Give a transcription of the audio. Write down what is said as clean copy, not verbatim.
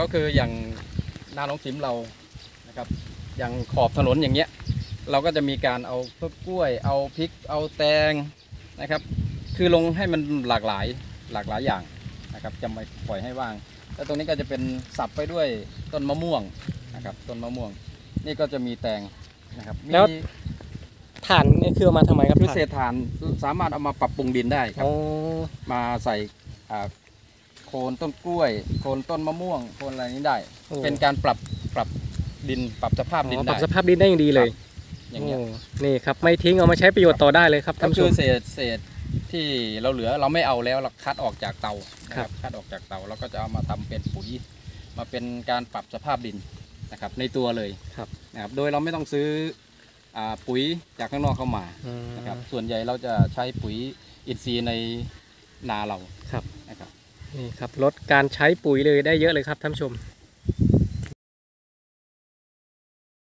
ก็คืออย่างนาหนองสิมเรานะครับอย่างขอบถนนอย่างเงี้ยเราก็จะมีการเอาต้นกล้วยเอาพริกเอาแตงนะครับคือลงให้มันหลากหลายอย่างนะครับจะไม่ปล่อยให้ว่างแล้วตรงนี้ก็จะเป็นสับไปด้วยต้นมะม่วงนะครับต้นมะม่วงนี่ก็จะมีแตงนะครับแล้วถ่านนี่คือเอามาทำไมครับคือเศษถ่านสามารถเอามาปรับปรุงดินได้ครับมาใส่โคนต้นกล้วยโคนต้นมะม่วงโคนอะไรนี้ได้เป็นการปรับดินปรับสภาพดินได้ปรับสภาพดินได้อย่างดีเลยอย่างเงี้ยนี่ครับไม่ทิ้งเอามาใช้ประโยชน์ต่อได้เลยครับท่านผู้ชมคือเศษที่เราเหลือเราไม่เอาแล้วเราคัดออกจากเตาครับคัดออกจากเตาเราก็จะเอามาทำเป็นปุ๋ยมาเป็นการปรับสภาพดินนะครับในตัวเลยนะครับโดยเราไม่ต้องซื้อปุ๋ยจากข้างนอกเข้ามานะครับส่วนใหญ่เราจะใช้ปุ๋ยอินทรีย์ในนาเรานะครับนี่ครับลดการใช้ปุ๋ยเลยได้เยอะเลยครับท่านผู้ชม